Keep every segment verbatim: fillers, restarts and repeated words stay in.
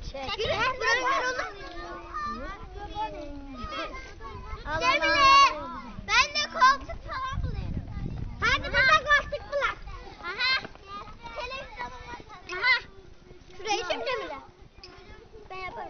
Çekil. Cemile, ben de koltuk falan buluyorum. Hadi bize koltuk bulak. Aha. Televizyonum var. Aha. Şurayı şimdi Cemile. Ben yaparım.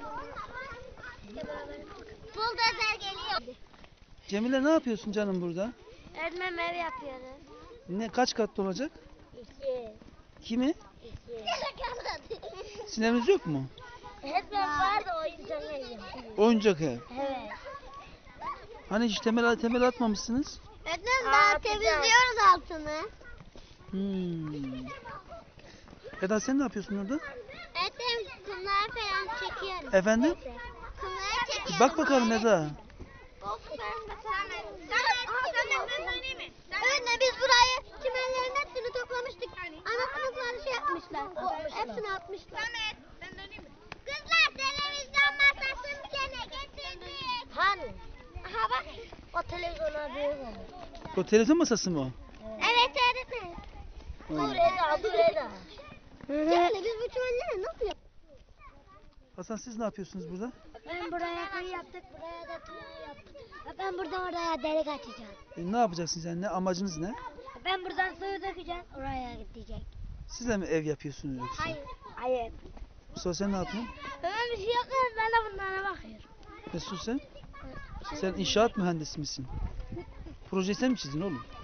Buldozer geliyor. Cemile ne yapıyorsun canım burada? Öğretmenim ev yapıyoruz. Ne kaç katlı olacak? İki. Kimi? İki. Sineminiz yok mu? Öğretmenim var da oyuncak ev yapıyoruz. Oyuncak ev. Evet. Hani hiç temel temel atmamışsınız? Öğretmenim daha temizliyoruz altını. Hmm. Eda sen ne yapıyorsun orada? Öğretmenim kumları falan çekiyoruz. Efendim? Kumları çekiyoruz. Bak bakalım Eda. Öğretmenim biz burayı çimenlerin hepsini toplamıştık. Ana sınıfları şey yapmışlar. O, hepsini atmışlar. Samet, ben döneyim mi? Kızlar televizyon masasını gene getirdik. Hani? Aha bak. O televizyona büyük olur. O televizyon masası mı o? Evet öğretmenim. Dur Eda, dur Eda. Cemile biz bu çimenleri nasıl yaptık? Hasan siz ne yapıyorsunuz burada? Ben buraya kıyı yaptık, buraya da kıyı yaptık. Ben buradan oraya delik açacağım. E, ne yapacaksınız yani? Ne, amacınız ne? Ben buradan suyu dökeceğim, oraya gidecek. Siz de mi ev yapıyorsunuz yoksa? Hayır. Hayır. Mustafa sen ne yapıyorsun? Ben bir şey yapmıyorum, ben de bunlara bakıyorum. Mesut sen? Sen inşaat mühendisi misin? Projeyi sen mi çizdin oğlum?